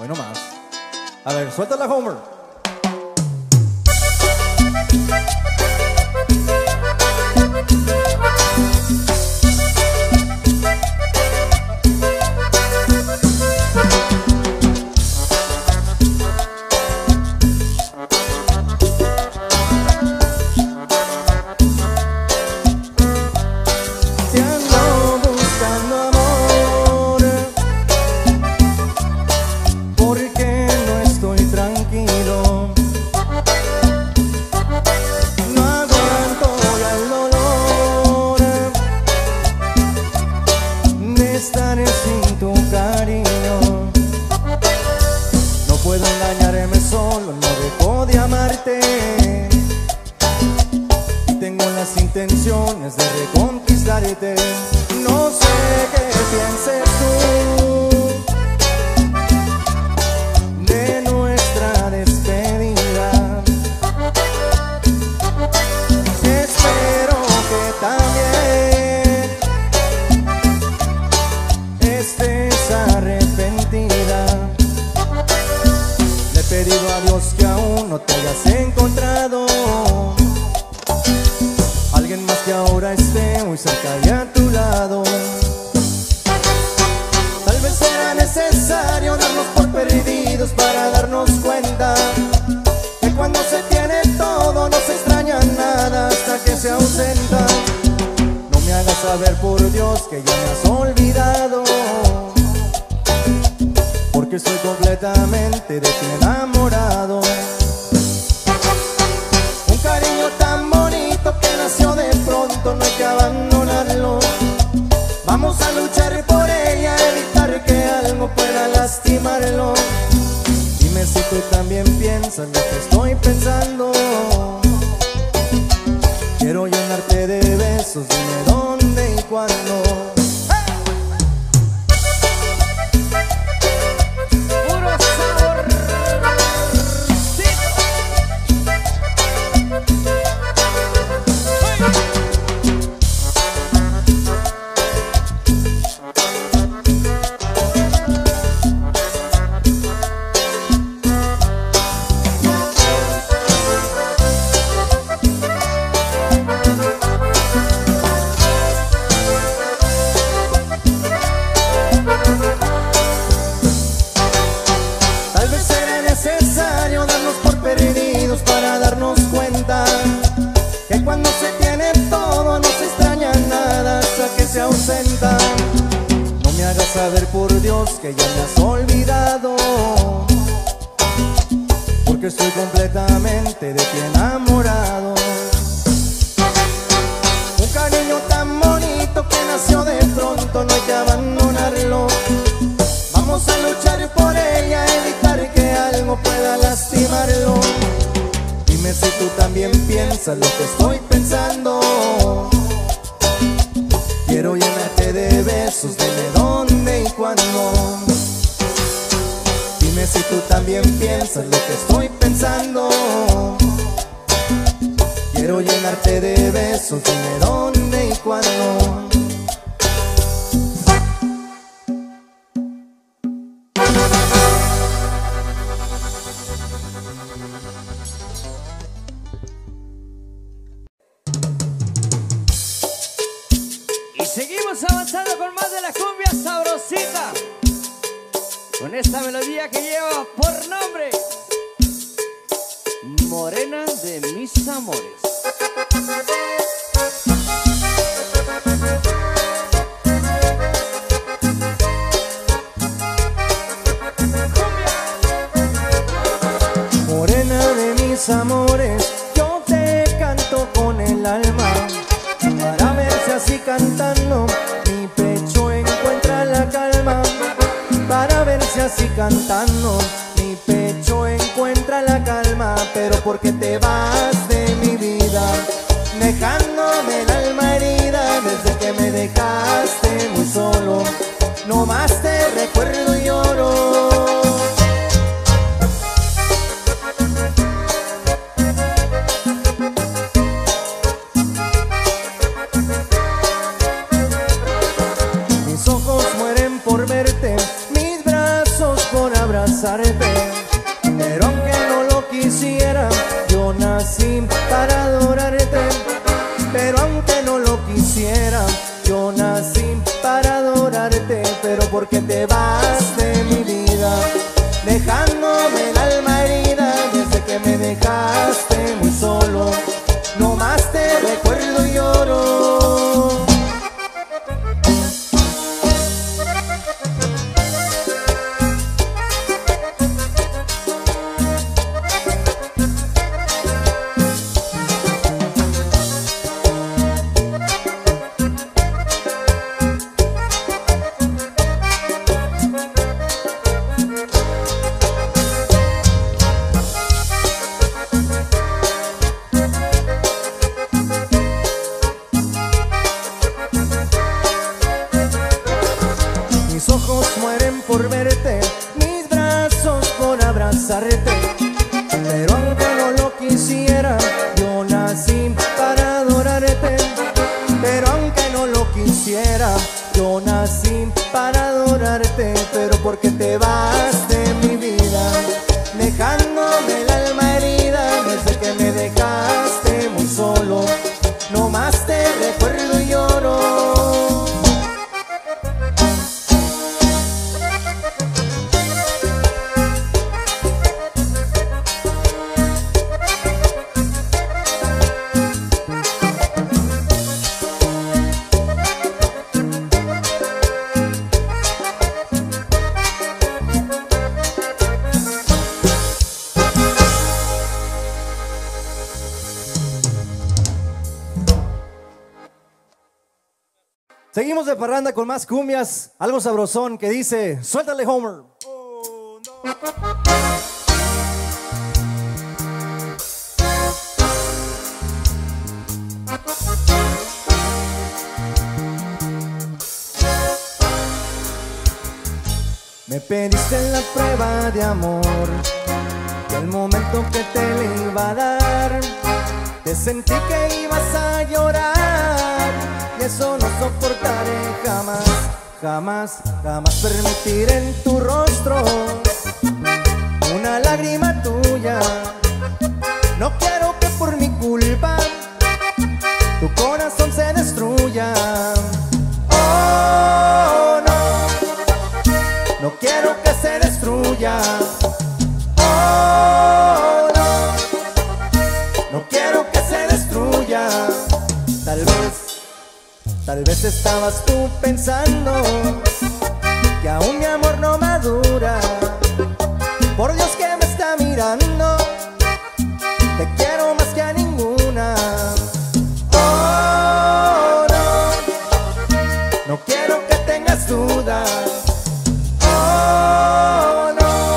Hoy no más. A ver, suelta la Homer. Intenciones de reconquistarte. No sé qué pienses tú de nuestra despedida. Espero que también estés arrepentida. Le he pedido a Dios que aún no te hayas encontrado alguien más que ahora esté muy cerca y a tu lado. Tal vez será necesario darnos por perdidos para darnos cuenta que cuando se tiene todo no se extraña nada hasta que se ausenta. No me hagas saber, por Dios, que ya me has olvidado, porque estoy completamente de ti enamorado. Un cariño tan bonito que nació de pronto, no hay que abandonarlo. Vamos a luchar por ella, evitar que algo pueda lastimarlo. Dime si tú también piensas lo que estoy pensando. Quiero llenarte de besos, dime dónde y cuándo. No me hagas saber, por Dios, que ya me has olvidado, porque estoy completamente de ti enamorado. Un cariño tan bonito que nació de pronto, no hay que abandonarlo. Vamos a luchar por ella, evitar que algo pueda lastimarlo. Dime si tú también piensas lo que estoy pensando. Quiero llenarte de besos, dime dónde y cuándo. Dime si tú también piensas lo que estoy pensando. Quiero llenarte de besos, dime dónde y cuándo. Seguimos avanzando con más de la cumbia sabrosita, con esta melodía que lleva por nombre Morena de mis amores. Morena de mis amores, yo te canto con el alma, para ver si así cantando mi pecho encuentra la calma. Para ver si así cantando mi pecho encuentra la calma. Pero porque te vas de mi vida, dejándome el alma herida. Desde que me dejaste muy solo, no más te recuerdo y lloro. Mis ojos mueren por verte, mis brazos por abrazarte. Seguimos de parranda con más cumbias, algo sabrosón que dice, suéltale Homer. Me pediste la prueba de amor y al momento que te le iba a dar, te sentí que ibas a llorar y eso no soportaré jamás, jamás, jamás permitir en tu rostro una lágrima tuya. No quiero que por mi culpa tu corazón se destruya. Oh, no quiero que se destruya. Oh, no quiero que se destruya. Tal vez estabas tú pensando que aún mi amor no madura. Por Dios que me está mirando, te quiero más que a ninguna. Oh, no quiero que tengas dudas. Oh,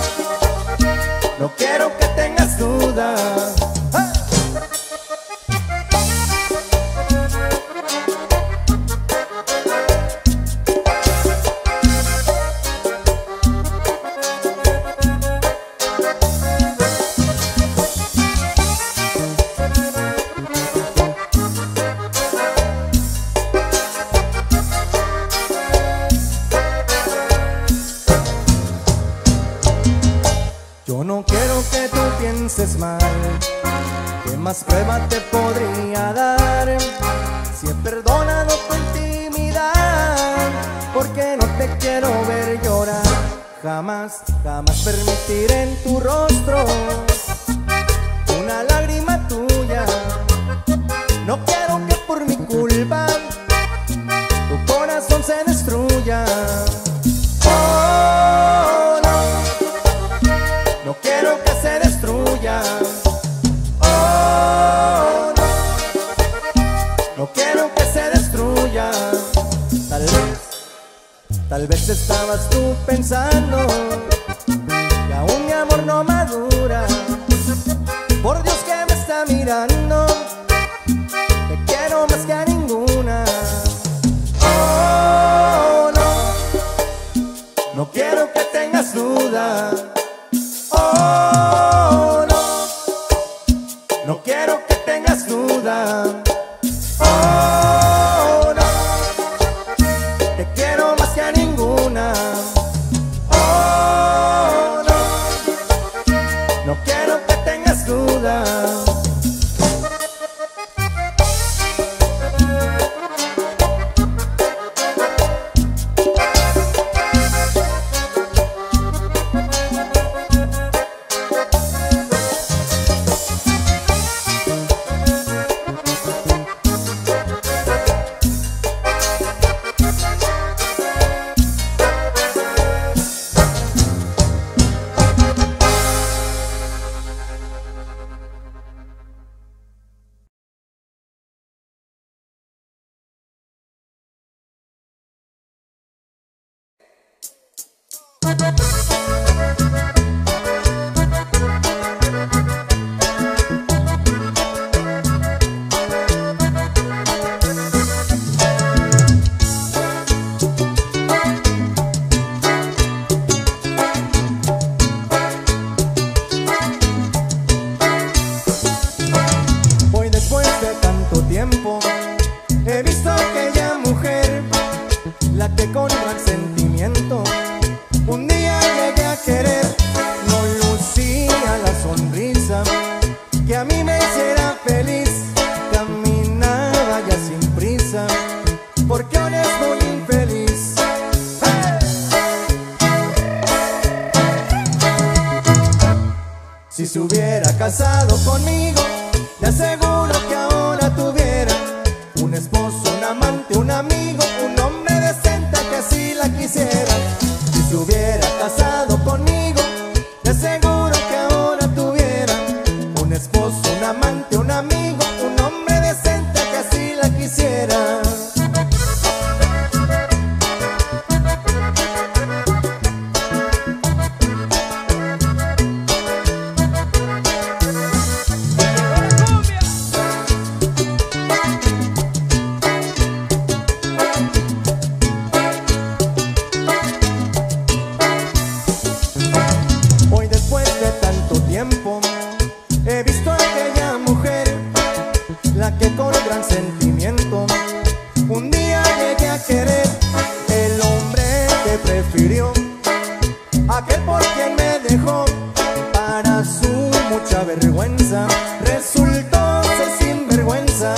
no quiero que tengas dudas. Yo no quiero que tú pienses mal, ¿qué más prueba te podría dar? Si he perdonado tu intimidad, porque no te quiero ver llorar. Jamás, jamás permitiré en tu rostro una lágrima tuya. No quiero que por mi culpa tu corazón se destruya. Oh, no quiero que se destruya. Oh, no quiero que se destruya. Tal vez estabas tú pensando que aún mi amor no madura. Por Dios que me está mirando, te quiero más que a ninguna. Oh, no quiero que tengas duda. Oh, no quiero que tengas duda. Oh, te quiero más que a ninguna. Oh, no quiero que tengas duda. Hoy después de tanto tiempo he visto a aquella mujer, la que con gran sentimiento un día llegué a querer. No lucía la sonrisa que a mí me hiciera feliz. Caminaba ya sin prisa, porque ahora es muy infeliz. ¡Hey! Si se hubiera casado conmigo, te aseguro que ahora tuviera un esposo, un amante, un amigo, un hombre decente que así la quisiera. Si se hubiera casado conmigo, te aseguro que ahora tuviera un esposo, un amante, un amigo, un hombre decente que así la quisiera. la que con gran sentimiento un día llegué a querer. El hombre que prefirió, aquel por quien me dejó, para su mucha vergüenza resultó ser sinvergüenza.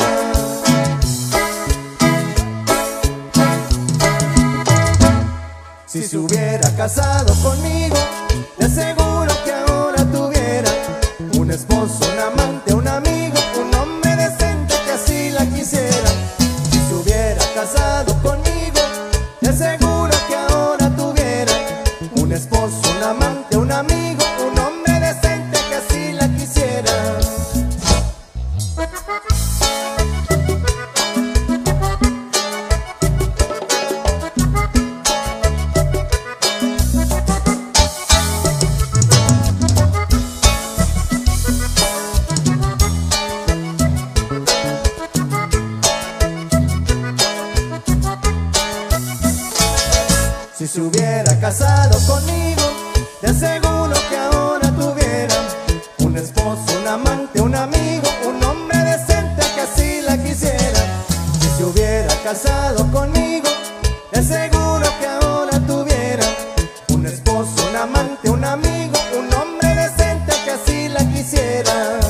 Si se hubiera casado conmigo, te aseguro que ahora tuviera un esposo, un amante, un amigo, un hombre decente que así la quisiera. Si se hubiera casado conmigo, te aseguro que ahora tuviera un esposo, un amante, un amigo, un hombre decente que así la quisiera. Si se hubiera casado conmigo, te aseguro que ahora tuviera un esposo, un amante, un amigo, un hombre decente que así la quisiera. Si se hubiera casado conmigo, te aseguro que ahora tuviera un esposo, un amante, un amigo, un hombre decente que así la quisiera.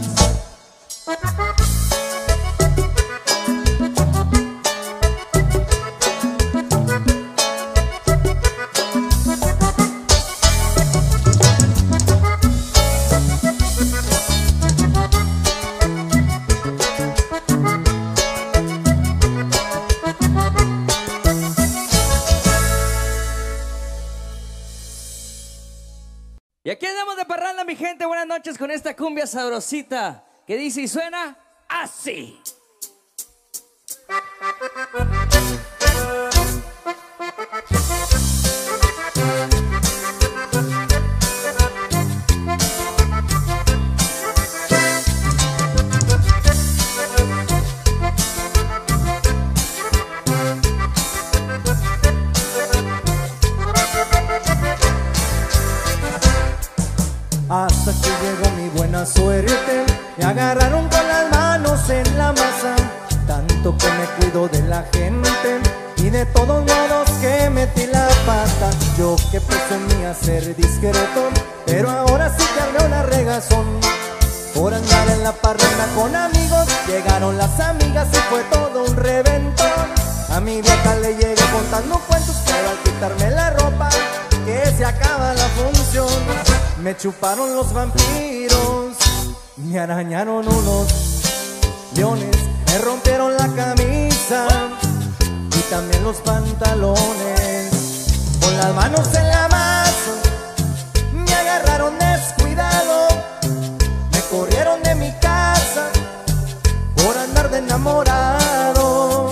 Y aquí andamos de parranda, mi gente. Buenas noches con esta cumbia sabrosita que dice y suena así. Hasta que llegó mi buena suerte, me agarraron con las manos en la masa. Tanto que me cuido de la gente y de todos modos que metí la pata. Yo que presumía ser discreto, pero ahora sí que armé una regazón. Por andar en la parranda con amigos, llegaron las amigas y fue todo un reventón. A mi vieja le llegué contando cuentos, pero al quitarme la ropa, que se acaba la función. Me chuparon los vampiros, me arañaron unos leones, me rompieron la camisa y también los pantalones. Con las manos en la masa, me agarraron descuidado, me corrieron de mi casa por andar de enamorado.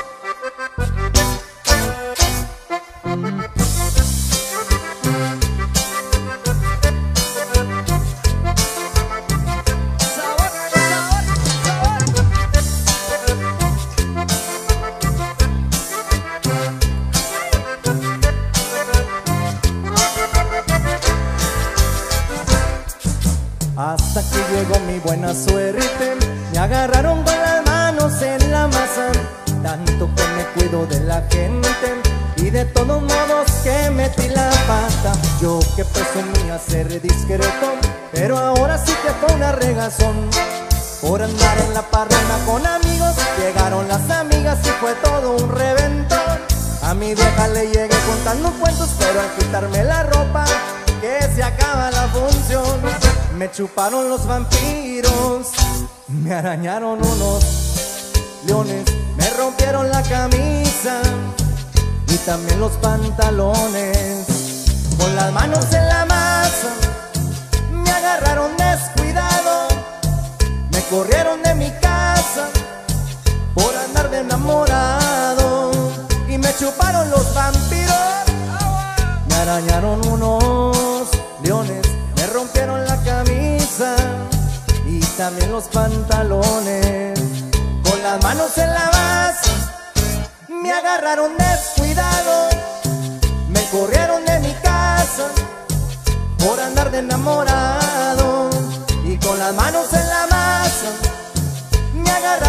Hasta que llegó mi buena suerte, me agarraron con las manos en la masa. Tanto que me cuido de la gente y de todos modos que metí la pata. Yo que presumía ser discreto, pero ahora sí que fue una regazón. Por andar en la parranda con amigos, llegaron las amigas y fue todo un reventón. A mi vieja le llegué contando cuentos, pero al quitarme la ropa, que se acaba la función. Me chuparon los vampiros, me arañaron unos leones, me rompieron la camisa y también los pantalones. Con las manos en la masa, me agarraron descuidado, me corrieron de mi casa por andar de enamorado. Y me chuparon los vampiros, me arañaron unos leones, me rompieron la camisa y también los pantalones. Con las manos en la masa, me agarraron descuidado, me corrieron de mi casa por andar de enamorado. Y con las manos en la masa, me agarraron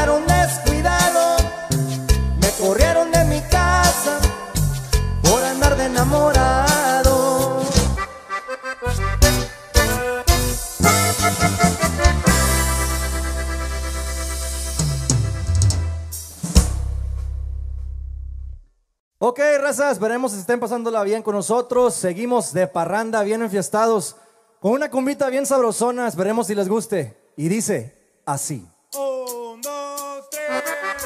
Ok, raza, esperemos que estén pasándola bien con nosotros. Seguimos de parranda, bien enfiestados, con una cumbita bien sabrosona. Esperemos si les guste. Y dice así. 1, 2, 3.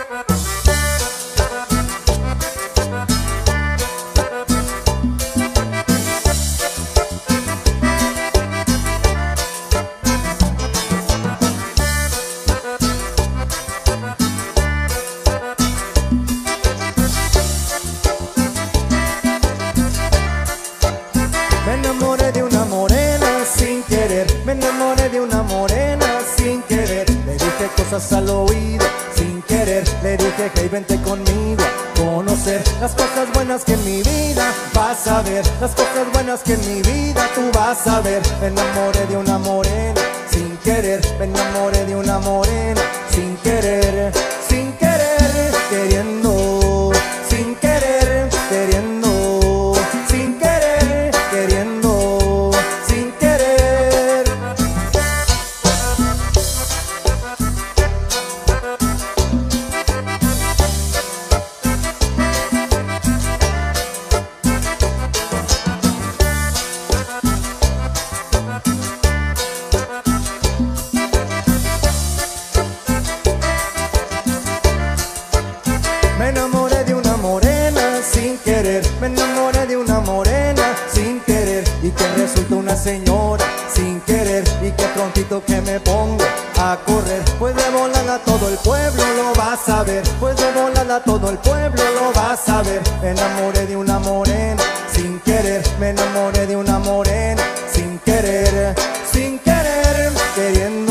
Me enamoré de una morena sin querer, me enamoré de una morena sin querer. Le dije cosas al oído sin querer, le dije hey vente conmigo a conocer las cosas buenas que en mi vida vas a ver, las cosas buenas que en mi vida tú vas a ver. Me enamoré de una morena sin querer, me enamoré de una morena sin querer, sin querer, queriendo, sin querer, queriendo, sin querer, queriendo, sin querer. Me enamoré de una morena sin querer, me enamoré de una morena sin querer, y que resulta una señora sin querer, y que prontito que me pongo a correr, pues de volada todo el pueblo lo vas a ver, pues de volada todo el pueblo lo vas a ver. Me enamoré de una morena sin querer, me enamoré de una morena sin querer, sin querer, queriendo.